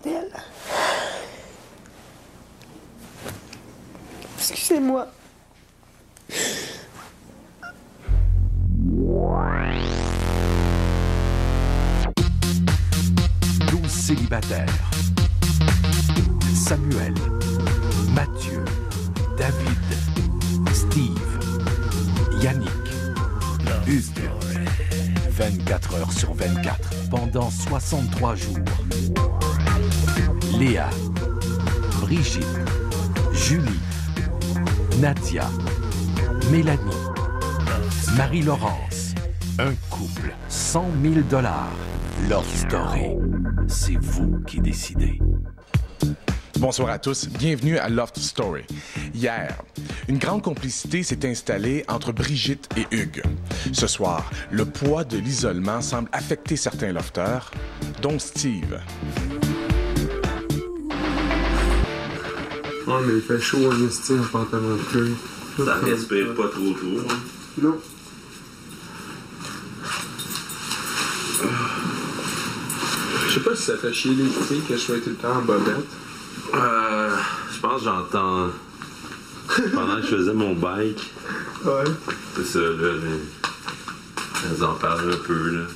bordel. Excusez-moi. 12 célibataires. Samuel, Mathieu, David, Steve, Yannick, Hugues. 24 heures sur 24, pendant 63 jours. Léa, Brigitte, Julie, Nadia, Mélanie, Marie-Laurence. Un couple, 100 000 $. Love Story. C'est vous qui décidez. Bonsoir à tous, bienvenue à Loft Story. Hier, une grande complicité s'est installée entre Brigitte et Hugues. Ce soir, le poids de l'isolement semble affecter certains lofteurs, dont Steve. Ouais, mais il fait chaud en esti en pantalon de cuir. Ça respire pas trop. Non. Je sais pas si ça fait chier les filles que je sois tout le temps en bobette. Je pense que j'entends pendant que je faisais mon bike. Ouais. C'est ça, là. Elles en parlent un peu, là.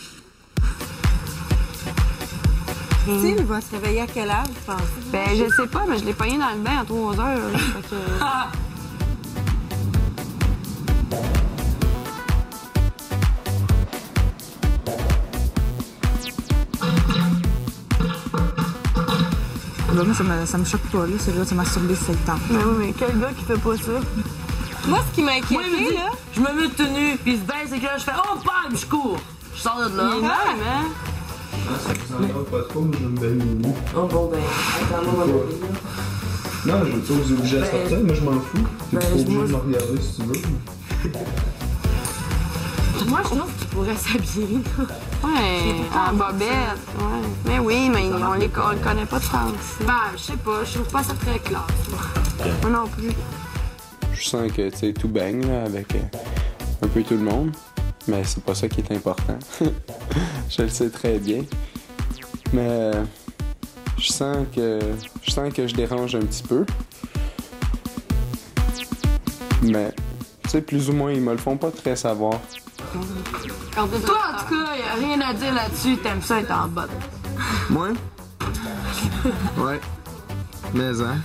Steve, il va se réveiller à quelle heure, tu penses? Ben, je sais pas, mais je l'ai pogné dans le bain à 3 heures. Là, fait que... Moi, ça me choque pas, là. C'est là, ça m'a masturbé, c'est le temps. Mais oui, mais quel gars qui fait pas ça? Moi, ce qui m'a inquiété, là... Je me mets de tenue, puis il se baisse et que là, je fais « Oh, bam! » Je cours. Je sors de là. Il est même, hein? Ça me va pas trop, mais je me baigne mini. Oh, bon, ben, attends-moi, Non, je veux pas vous obliger à sortir, moi je m'en fous. T'es pas obligé de me regarder si tu veux. Moi, je trouve qu'il pourrait s'habiller. Ouais, en bobette, ouais. Mais oui, mais on le connaît pas de France. Ben, je sais pas, je trouve pas ça très classe. Moi non plus. Je sens que, tu sais, tout baigne, là, avec un peu tout le monde. Mais c'est pas ça qui est important. Je le sais très bien. Mais je sens que je dérange un petit peu. Mais, tu sais, plus ou moins, ils me le font pas très savoir. Toi, en tout cas, y a rien à dire là-dessus. T'aimes ça être en bas. Moi? Ouais. Mais, hein?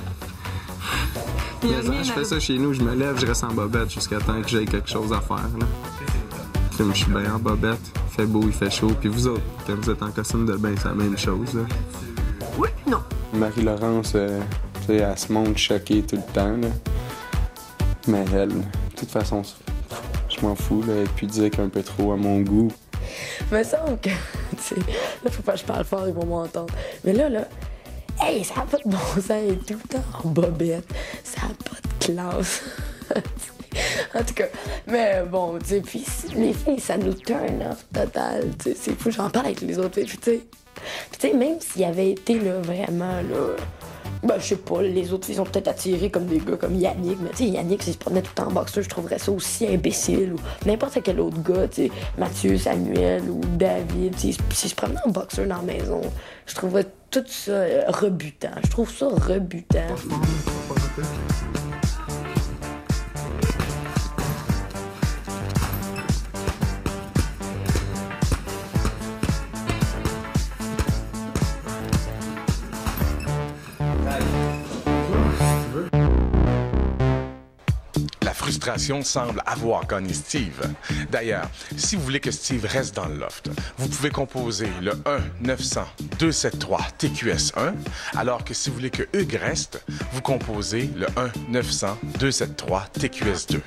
Je fais ça chez nous, je me lève, je reste en bobette jusqu'à temps que j'aie quelque chose à faire, là. Comme je suis bien en bobette, il fait beau, il fait chaud. Puis vous autres, quand vous êtes en costume de bain, c'est la même chose, là. Oui, non. Marie-Laurence, tu sais, elle se montre choquée tout le temps, là. Mais elle, de toute façon, je m'en fous, là, et puis dire qu'un peu trop à mon goût. Me semble que, tu sais, là, faut pas que je parle fort, ils vont m'entendre. Mais là, hey, ça a pas de bon sens, elle est tout le temps en bobette. Ça a pas de classe. En tout cas, mais bon, tu sais, puis les filles, ça nous turn off total, tu sais, c'est fou, j'en parle avec les autres filles, puis tu sais, même s'il avait été, là, vraiment, là, ben, je sais pas, les autres filles sont peut-être attirées comme des gars comme Yannick, mais tu sais, Yannick, s'il se promenait tout le temps en boxeur, je trouverais ça aussi imbécile, ou n'importe quel autre gars, tu sais, Mathieu, Samuel ou David, tu sais, s'il se promenait en boxeur dans la maison, je trouverais tout ça rebutant, je trouve ça rebutant. La frustration semble avoir gagné Steve. D'ailleurs, si vous voulez que Steve reste dans le loft, vous pouvez composer le 1-900-273-TQS1, alors que si vous voulez que Hugues reste, vous composez le 1-900-273-TQS2.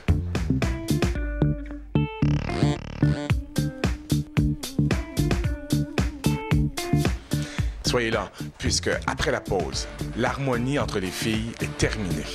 Soyez là, puisque après la pause, l'harmonie entre les filles est terminée.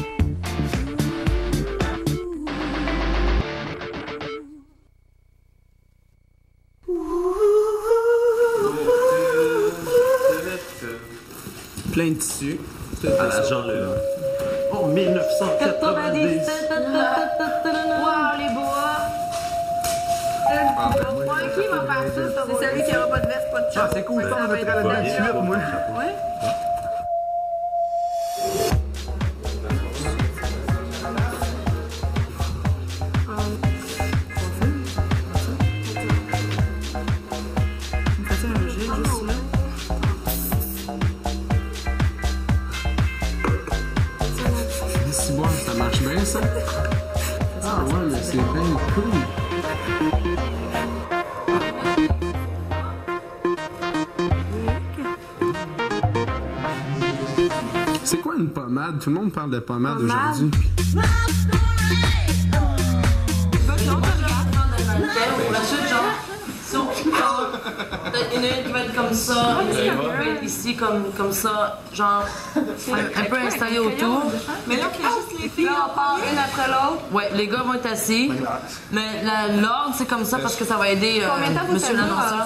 Plein de tissu. À l'agent là. En 1990. Wow, les bois! Qui va faire ça? C'est celui qui aura pas de veste, pas de Ah, c'est cool, ça, on va être là de suite, moi. Ouais. Ça marche bien, ça? Ah ouais, mais c'est bien cool. C'est quoi une pommade? Tout le monde parle de pommade aujourd'hui. Peut-être une qui va être comme ça, une qui va être ici comme ça, genre un peu installé autour. Mais là, il y a juste les filles. Là, on part une après l'autre. Ouais, les gars vont être assis. Mais l'ordre, c'est comme ça parce que ça va aider monsieur l'annonceur.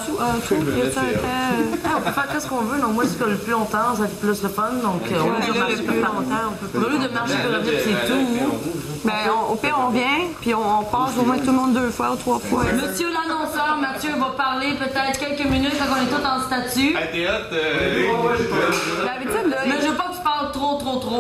On peut faire qu'est-ce qu'on veut. Donc, moi, c'est que le plus longtemps, ça fait plus le fun. Donc, au lieu de marcher plus longtemps, au lieu de marcher plus vite, c'est tout. Ben, au pire, on vient, puis on passe au moins tout le monde 2 fois ou 3 fois. Monsieur l'annonceur, Mathieu va parler peut-être quelques minutes quand on est tous en statut. Hey, t'es hot, D'habitude, là. Mais je veux pas que tu parles trop.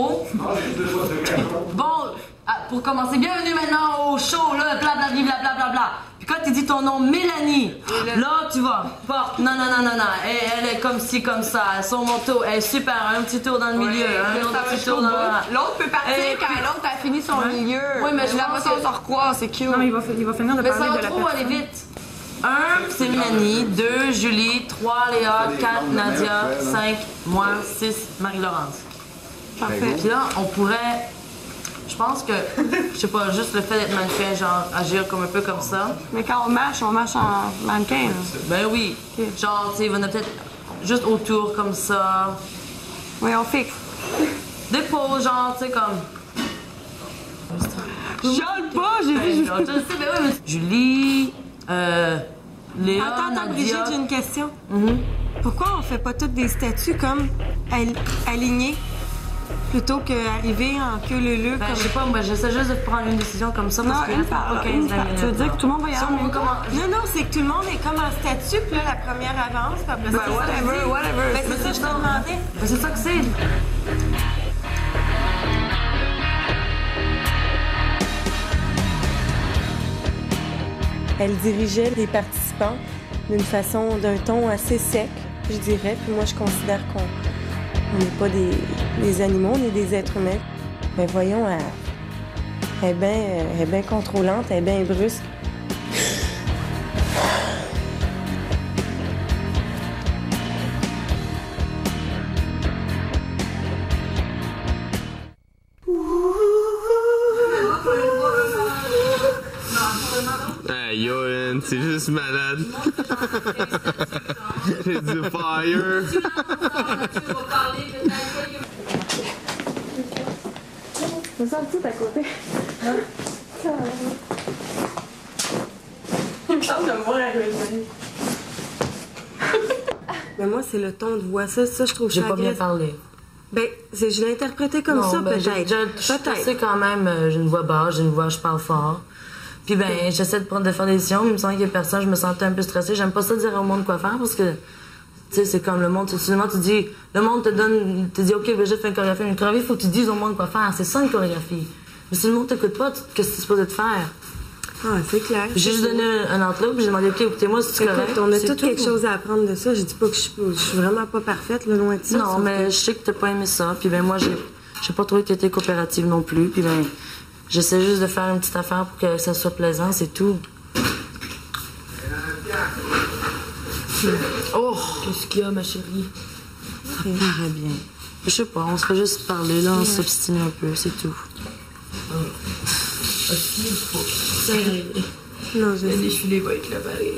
Bon, pour commencer, bienvenue maintenant au show, là, blablabla. Puis quand tu dis ton nom, Mélanie, là, tu vois, porte, non. Elle est comme ci, comme ça. Son manteau est super. Un petit tour dans le milieu, un autre petit tour dans le... L'autre peut partir quand l'autre a fini son milieu. Oui, mais je la façon on s'en recroise, c'est cute. Non, mais il va finir de Mais parler ça va de la trop personne. aller vite. 1, c'est Mélanie. 2, Julie. 3, Léa. 4, Nadia. 5, moi. 6, Marie-Laurence. Parfait. Puis là, on pourrait... Je pense que, je sais pas, juste le fait d'être mannequin, genre agir comme un peu comme ça. Mais quand on marche en mannequin. Là. Ben oui. Genre, tu sais, il va peut-être juste autour comme ça. Oui, on fixe. Des poses, genre, tu sais, comme... Je chiale pas, j'ai vu. Je sais, ben oui, mais... Julie, Léa, Attends, Brigitte, Nadia... j'ai une question. Pourquoi on fait pas toutes des statues comme alignées plutôt qu'arriver en queue leu-leu? Ben, comme... je sais pas, moi, j'essaie juste de prendre une décision comme ça parce Non, que une par là. 15-20 minutes. Tu veux dire que tout le monde va y Si aller on en même veut temps? comment- Non, c'est que tout le monde est comme en statue, puis là, la première avance, puis après ça, whatever. Ben, c'est ça que je te demandais. Ben, c'est ça que c'est. Elle dirigeait les participants d'un ton assez sec, je dirais. Puis moi, je considère qu'on n'est pas des animaux, on est des êtres humains. Mais voyons, elle est bien contrôlante, elle est bien brusque. Hey Yoann, c'est juste malade. J'ai du fire. Je me sens petite à côté. Il me semble de me voir arriver. Mais moi, c'est le ton de voix. Ça, je trouve J'ai ça pas bien agressif. parlé. Ben, je l'ai interprété comme ça, ben, peut-être. Je sais quand même, j'ai une voix basse, j'ai une voix, je parle fort. Puis ben, j'essaie de faire des décisions, mais il me semble qu'il y a personne, je me sentais un peu stressée. J'aime pas ça dire au monde quoi faire parce que, tu sais, c'est comme le monde, soudainement tu dis, le monde te dit, OK, Brigitte, fais une chorégraphie. Une chorégraphie, il faut que tu dises au monde quoi faire. C'est ça une chorégraphie. Mais si le monde t'écoute pas, qu'est-ce que tu es supposé de faire? Ah, c'est clair. J'ai juste donné un entrée, puis j'ai demandé, OK, écoutez-moi, si tu correct. Écoute, on a C'est tout tout. quelque chose à apprendre de ça. Je dis pas que je suis vraiment pas parfaite, là, loin de ça. Non, sauf mais que- je sais que t'as pas aimé ça. Puis ben moi, j'ai pas trouvé que t'étais coopérative non plus. Puis ben, j'essaie juste de faire une petite affaire pour que ça soit plaisant, c'est tout. Oh, qu'est-ce qu'il y a, ma chérie? Ça paraît bien. Je sais pas, on se fait juste parler, là, on s'obstine un peu, c'est tout. Non, je sais. défilé va avec la barrière.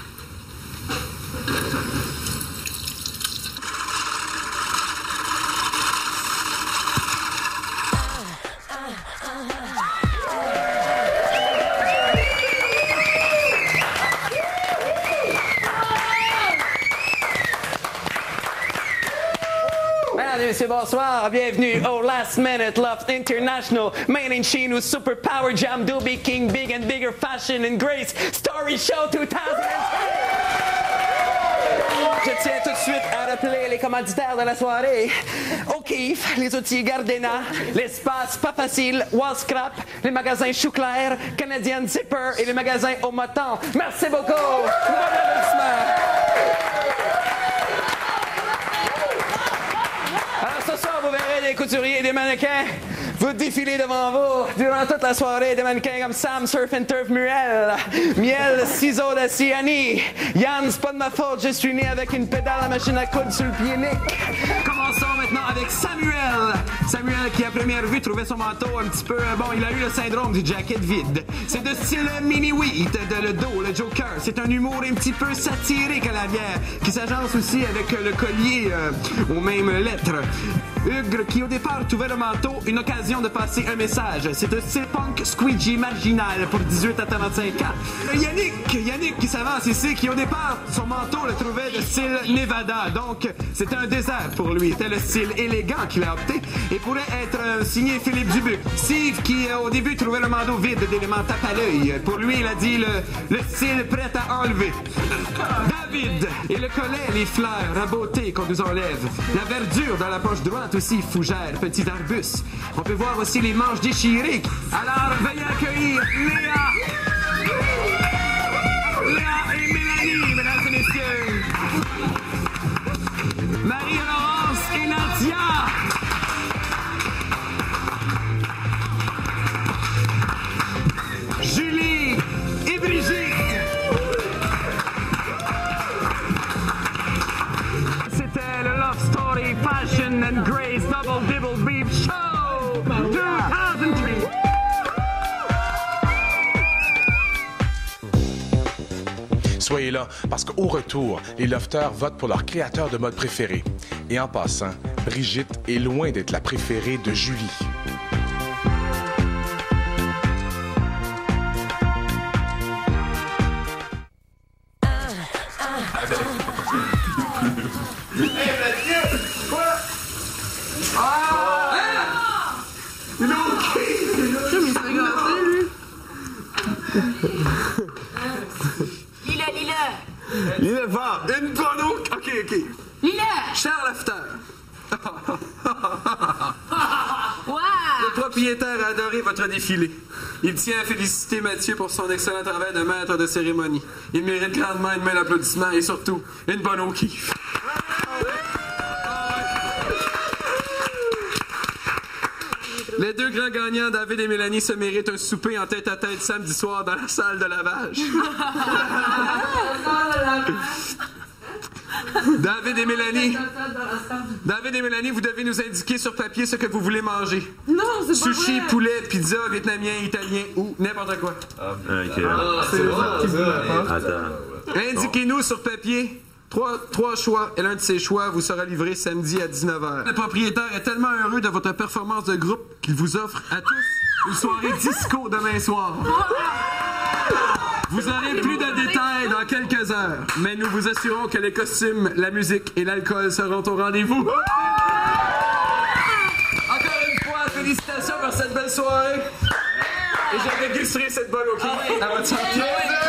Mesdames et messieurs, bonsoir. Bienvenue au Last Minute Loft International Main in Chino Super Power Jam Doobie King Big and Bigger Fashion and Grace Story Show 2010. Je tiens tout de suite à rappeler les commanditaires de la soirée. O'Keeffe, les outils Gardena, l'espace Pas Facile, Wallscrap, les magasins Chou Clair, Canadian Zipper et les magasins Au Moton. Merci beaucoup. Bon applaudissement. Alors ce soir, vous verrez des couturiers et des mannequins vous défiler devant vous durant toute la soirée. Des mannequins comme Sam Surf and Turf Muriel, Miel Ciseaux d'Aciani, Yann, c'est pas de ma faute, je suis né avec une pédale à machine à coudre sur le pied Nick. Commençons maintenant avec Samuel. Samuel qui à première vue trouvait son manteau un petit peu... bon, il a eu le syndrome du jacket vide. C'est de style mini-wheat, de le dos, le Joker. C'est un humour un petit peu satirique à la bière, qui s'agence aussi avec le collier aux mêmes lettres. Hugues, qui au départ trouvait le manteau une occasion de passer un message. C'est un style punk squeegee marginal pour 18 à 35 ans. Yannick qui s'avance ici, qui au départ, son manteau le trouvait de style Nevada. Donc, c'était un désert pour lui. C'était le style élégant qu'il a opté et pourrait être signé Philippe Dubuc. Steve, qui au début trouvait le manteau vide d'éléments tape à l'œil. Pour lui, il a dit le style prêt à enlever. David, et le collet, les fleurs, la beauté qu'on nous enlève. La verdure dans la poche droite aussi, fougère, petit arbuste. On peut voir aussi les manches déchirées. Alors, veuillez accueillir Léa et Mélanie, mesdames et messieurs. Marie-Laurence et Nadia. Julie et Brigitte. C'était le Love Story Fashion and Grace Double Dibble Beef Show 2003. Soyez là, parce qu'au retour, les lofters votent pour leur créateur de mode préféré. Et en passant, Brigitte est loin d'être la préférée de Julie. Lila fort. Une bonne OK. Lila! Charles After. Wow! Le propriétaire a adoré votre défilé. Il tient à féliciter Mathieu pour son excellent travail de maître de cérémonie. Il mérite grandement une main d'applaudissement et surtout une bonne O'Keeffe. Les deux grands gagnants, David et Mélanie, se méritent un souper en tête-à-tête samedi soir dans la salle de lavage. David et Mélanie, vous devez nous indiquer sur papier ce que vous voulez manger. Non, c'est pas Sushi, vrai. poulet, pizza, vietnamien, italien ou n'importe quoi. OK. Attends. Indiquez-nous sur papier trois choix et l'un de ces choix vous sera livré samedi à 19h. Le propriétaire est tellement heureux de votre performance de groupe qu'il vous offre à tous une soirée disco demain soir. Vous aurez plus de détails dans quelques heures, mais nous vous assurons que les costumes, la musique et l'alcool seront au rendez-vous. Encore une fois, félicitations pour cette belle soirée. Et je dégusterai cette bonne O'Keeffe à votre santé.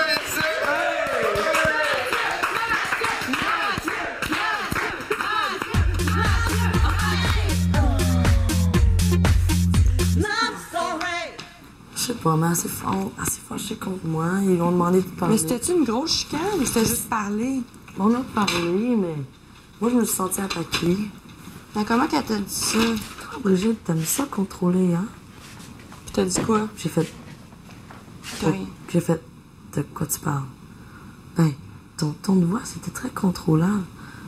Je sais pas, mais assez fâché contre moi. Ils m'ont demandé de parler. Mais c'était-tu une grosse chicane ou c'était juste parler? On a parlé, mais moi, je me suis sentie attaquée. Mais comment qu'elle t'a dit ça? Toi, Brigitte, t'aimes ça contrôler, hein? Puis t'as dit quoi? J'ai fait... Oui. J'ai fait... De quoi tu parles? Ben, ton ton de voix, c'était très contrôlant.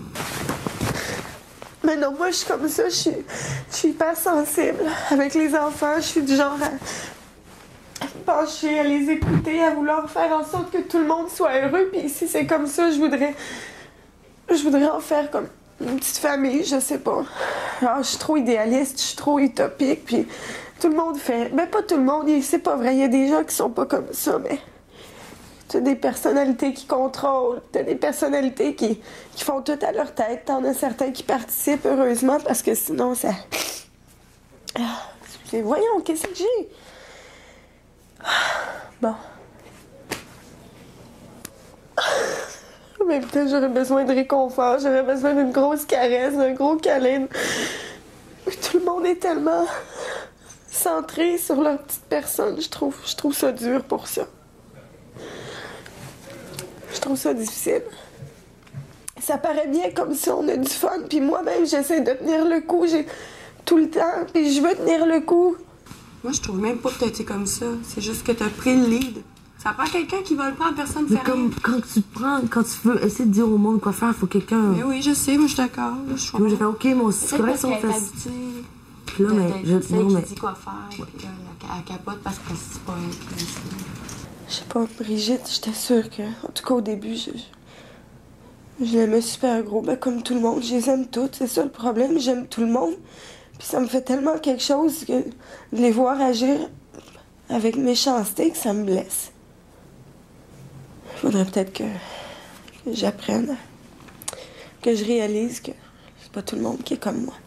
Mais non, moi, je suis comme ça. Je suis hyper sensible. Avec les enfants, je suis du genre à pencher, à les écouter, à vouloir faire en sorte que tout le monde soit heureux. Puis si c'est comme ça, je voudrais en faire comme une petite famille, je sais pas. Alors, je suis trop idéaliste, je suis trop utopique, puis tout le monde fait... Mais pas tout le monde, c'est pas vrai, il y a des gens qui sont pas comme ça, mais... T'as des personnalités qui contrôlent, t'as des personnalités qui font tout à leur tête, t'en as certains qui participent, heureusement, parce que sinon, ça... Voyons, qu'est-ce que j'ai? Bon. En même temps, j'aurais besoin de réconfort, j'aurais besoin d'une grosse caresse, d'un gros câlin. Tout le monde est tellement centré sur leur petite personne. Je trouve ça dur pour ça. Je trouve ça difficile. Ça paraît bien comme si on a du fun, puis moi-même, j'essaie de tenir le coup. J'ai tout le temps, puis je veux tenir le coup. Moi, je trouve même pas que t'as été comme ça. C'est juste que t'as pris le lead. Ça prend quelqu'un qui va le prendre, personne ne fait rien. Comme quand tu veux essayer de dire au monde quoi faire, il faut quelqu'un... Mais oui, je sais, moi, je suis d'accord. Moi, j'ai fait, OK, moi, c'est correct si on fait ça. Puis là, mais... Qui dit quoi faire, puis là, elle capote parce que c'est pas elle. Je sais pas, Brigitte, j'étais sûre que... En tout cas, au début, je l'aimais super gros. Ben, comme tout le monde, je les aime toutes. C'est ça le problème, j'aime tout le monde. Puis ça me fait tellement quelque chose que de les voir agir avec méchanceté que ça me blesse. Il faudrait peut-être que j'apprenne, que je réalise que c'est pas tout le monde qui est comme moi.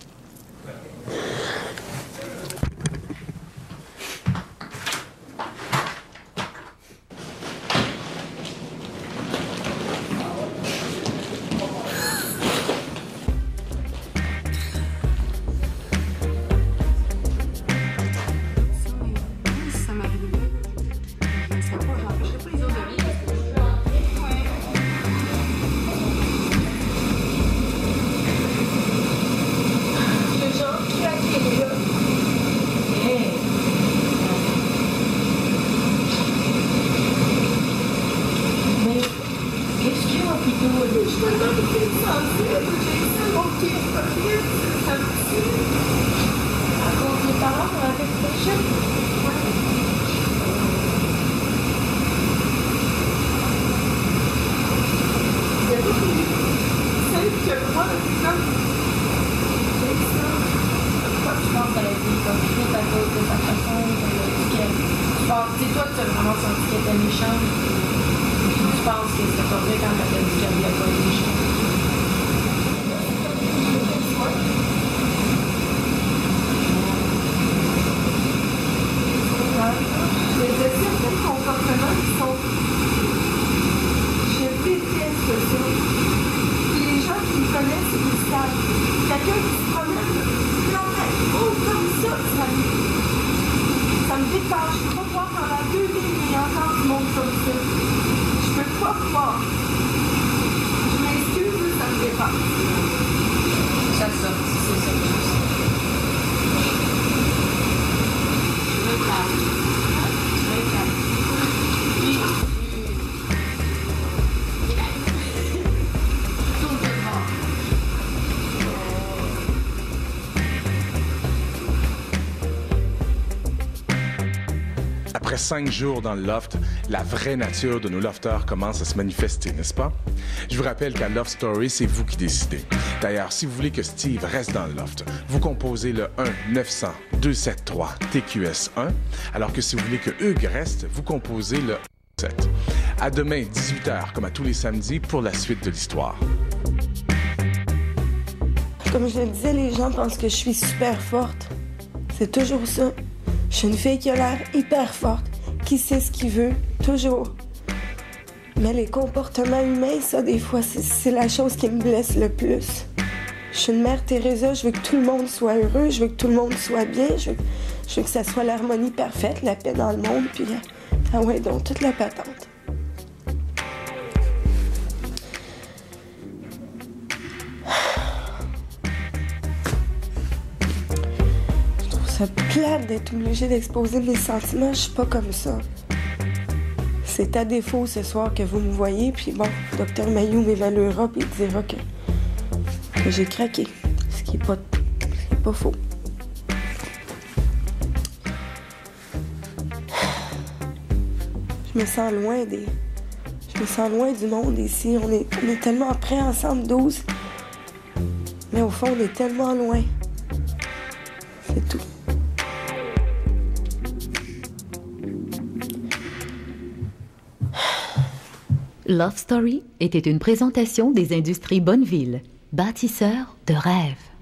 Après 5 jours dans le loft, la vraie nature de nos lofters commence à se manifester, n'est-ce pas? Je vous rappelle qu'à Loft Story, c'est vous qui décidez. D'ailleurs, si vous voulez que Steve reste dans le loft, vous composez le 1-900-273-TQS1, alors que si vous voulez que Hugues reste, vous composez le 7. À demain, 18h, comme à tous les samedis, pour la suite de l'histoire. Comme je le disais, les gens pensent que je suis super forte. C'est toujours ça. Je suis une fille qui a l'air hyper forte, qui sait ce qu'il veut, toujours. Mais les comportements humains, ça, des fois, c'est la chose qui me blesse le plus. Je suis une mère Teresa, je veux que tout le monde soit heureux, je veux que tout le monde soit bien, je veux que ça soit l'harmonie parfaite, la paix dans le monde, puis ah ouais, donc toute la patente. C'est plate d'être obligée d'exposer mes sentiments, je suis pas comme ça. C'est à défaut ce soir que vous me voyez, puis bon, Dr Mayou m'évaluera puis il dira que j'ai craqué, ce qui est pas faux. Je me sens loin du monde ici. On est tellement près ensemble, 12. Mais au fond, on est tellement loin. C'est tout. Love Story était une présentation des Industries Bonneville, bâtisseurs de rêves.